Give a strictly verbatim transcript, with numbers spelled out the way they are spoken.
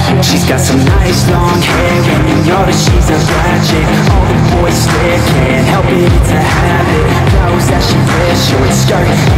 She's got some nice long hair, and you know that she's a bad chick. All the boys stare, can't help it, it's a habit. Knows that she wears short skirt